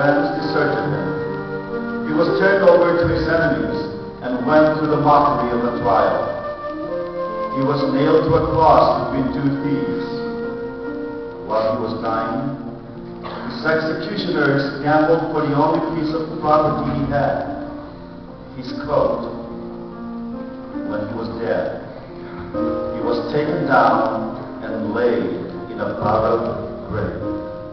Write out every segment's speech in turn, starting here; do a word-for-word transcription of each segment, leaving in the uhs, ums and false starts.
friends deserted him. He was turned over to his enemies and went through the mockery of a trial. He was nailed to a cross between two thieves. While he was dying, his executioners gambled for the only piece of property he had, his coat. When he was dead, he was taken down and laid in a borrowed grave.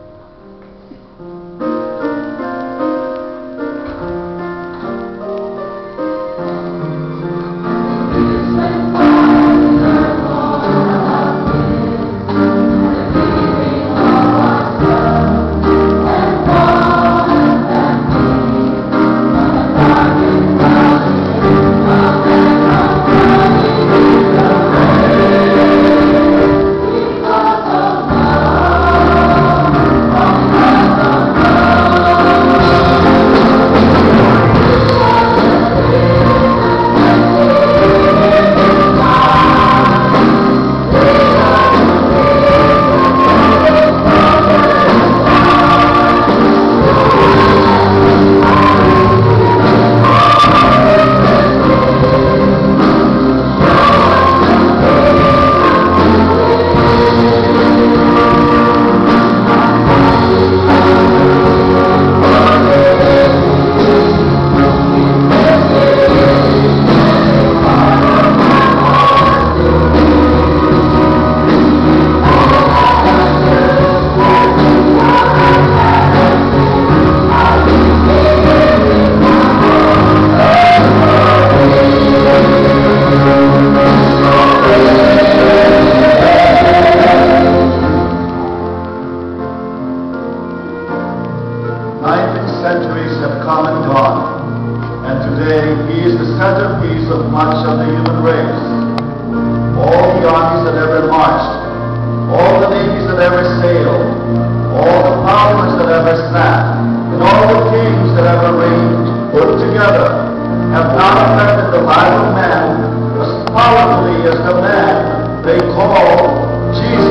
Centuries have come and gone, and today he is the centerpiece of much of the human race. All the armies that ever marched, all the navies that ever sailed, all the powers that ever sat, and all the kings that ever reigned, put together, have not affected the life of man as powerfully as the man they call Jesus.